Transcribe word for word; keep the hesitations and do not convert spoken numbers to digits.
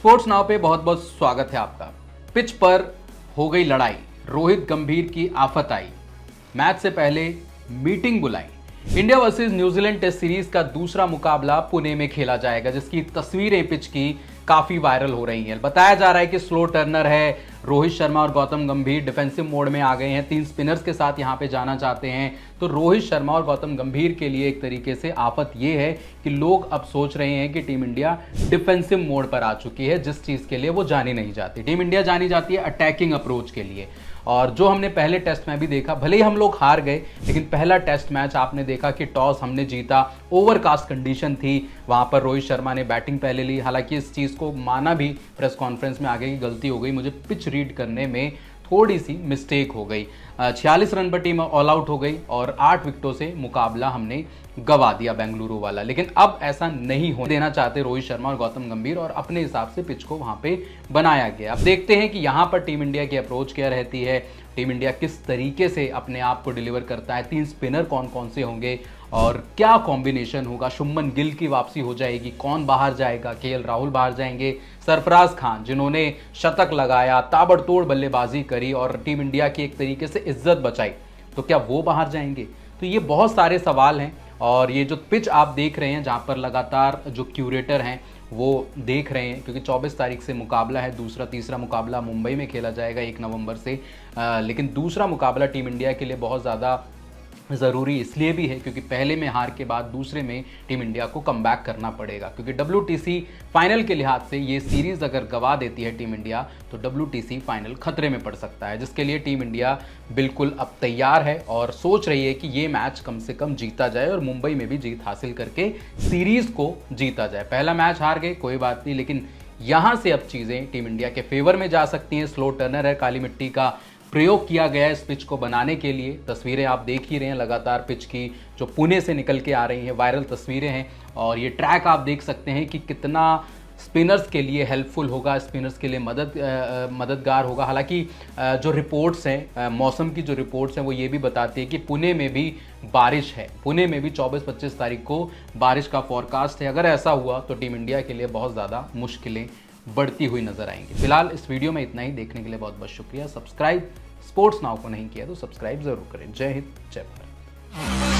Sports now पे बहुत बहुत स्वागत है आपका। पिच पर हो गई लड़ाई, रोहित गंभीर की आफत आई, मैच से पहले मीटिंग बुलाई। India versus New Zealand test series का दूसरा मुकाबला पुणे में खेला जाएगा, जिसकी तस्वीरें पिच की काफी वायरल हो रही हैं। बताया जा रहा है कि स्लो टर्नर है, रोहित शर्मा और गौतम गंभीर डिफेंसिव मोड में आ गए हैं, तीन स्पिनर्स के साथ यहां पे जाना चाहते हैं। तो रोहित शर्मा और गौतम गंभीर के लिए एक तरीके से आफत यह है कि लोग अब सोच रहे हैं कि टीम इंडिया डिफेंसिव मोड पर आ चुकी है, जिस चीज के लिए वो जानी नहीं जाती। टीम इंडिया जानी जाती है अटैकिंग अप्रोच के लिए, और जो हमने पहले टेस्ट में भी देखा, भले ही हम लोग हार गए, लेकिन पहला टेस्ट मैच आपने देखा कि टॉस हमने जीता, ओवरकास्ट कंडीशन थी, वहां पर रोहित शर्मा ने बैटिंग पहले ली। हालांकि इस चीज को माना भी प्रेस कॉन्फ्रेंस में आगे की गलती हो गई, मुझे पिच रीड करने में थोड़ी सी मिस्टेक हो गई। छियालीस रन पर टीम ऑल आउट हो गई और आठ विकेटों से मुकाबला हमने गवा दिया बेंगलुरु वाला। लेकिन अब ऐसा नहीं होने देना चाहते रोहित शर्मा और गौतम गंभीर, और अपने हिसाब से पिच को वहां पे बनाया गया। अब देखते हैं कि यहां पर टीम इंडिया की अप्रोच क्या रहती है, टीम इंडिया किस तरीके से अपने आप को डिलीवर करता है, तीन स्पिनर कौन कौन से होंगे और क्या कॉम्बिनेशन होगा। शुभमन गिल की वापसी हो जाएगी, कौन बाहर जाएगा, केएल राहुल बाहर जाएंगे, सरफराज खान जिन्होंने शतक लगाया, ताबड़तोड़ बल्लेबाजी करी और टीम इंडिया की एक तरीके से इज्जत बचाई, तो क्या वो बाहर जाएंगे। तो ये बहुत सारे सवाल हैं। और ये जो पिच आप देख रहे हैं, जहाँ पर लगातार जो क्यूरेटर हैं वो देख रहे हैं, क्योंकि चौबीस तारीख से मुकाबला है, दूसरा तीसरा मुकाबला मुंबई में खेला जाएगा एक नवंबर से। आ, लेकिन दूसरा मुकाबला टीम इंडिया के लिए बहुत ज़्यादा ज़रूरी इसलिए भी है क्योंकि पहले में हार के बाद दूसरे में टीम इंडिया को कमबैक करना पड़ेगा, क्योंकि डब्ल्यूटीसी फाइनल के लिहाज से ये सीरीज़ अगर गवा देती है टीम इंडिया तो डब्ल्यूटीसी फाइनल खतरे में पड़ सकता है, जिसके लिए टीम इंडिया बिल्कुल अब तैयार है और सोच रही है कि ये मैच कम से कम जीता जाए और मुंबई में भी जीत हासिल करके सीरीज़ को जीता जाए। पहला मैच हार गए, कोई बात नहीं, लेकिन यहाँ से अब चीज़ें टीम इंडिया के फेवर में जा सकती हैं। स्लो टर्नर है, काली मिट्टी का प्रयोग किया गया है इस पिच को बनाने के लिए। तस्वीरें आप देख ही रहे हैं लगातार पिच की जो पुणे से निकल के आ रही हैं, वायरल तस्वीरें हैं। और ये ट्रैक आप देख सकते हैं कि कितना स्पिनर्स के लिए हेल्पफुल होगा, स्पिनर्स के लिए मदद आ, मददगार होगा। हालांकि जो रिपोर्ट्स हैं, मौसम की जो रिपोर्ट्स हैं, वो ये भी बताती है कि पुणे में भी बारिश है, पुणे में भी चौबीस पच्चीस तारीख को बारिश का फोरकास्ट है। अगर ऐसा हुआ तो टीम इंडिया के लिए बहुत ज़्यादा मुश्किलें बढ़ती हुई नजर आएंगी। फिलहाल इस वीडियो में इतना ही। देखने के लिए बहुत बहुत शुक्रिया। सब्सक्राइब स्पोर्ट्स नाउ को नहीं किया तो सब्सक्राइब जरूर करें। जय हिंद, जय भारत।